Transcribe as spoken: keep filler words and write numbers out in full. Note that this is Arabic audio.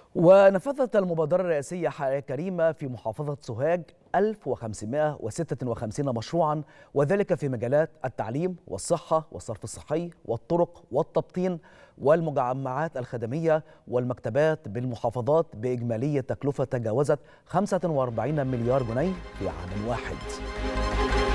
ونفذت المبادرة الرئاسية حياة كريمة في محافظة سوهاج ألف وخمسمائة وستة وخمسين مشروعا، وذلك في مجالات التعليم والصحة والصرف الصحي والطرق والتبطين والمجمعات الخدمية والمكتبات بالمحافظات بإجمالية تكلفة تجاوزت خمسة وأربعين مليار جنيه في عام واحد.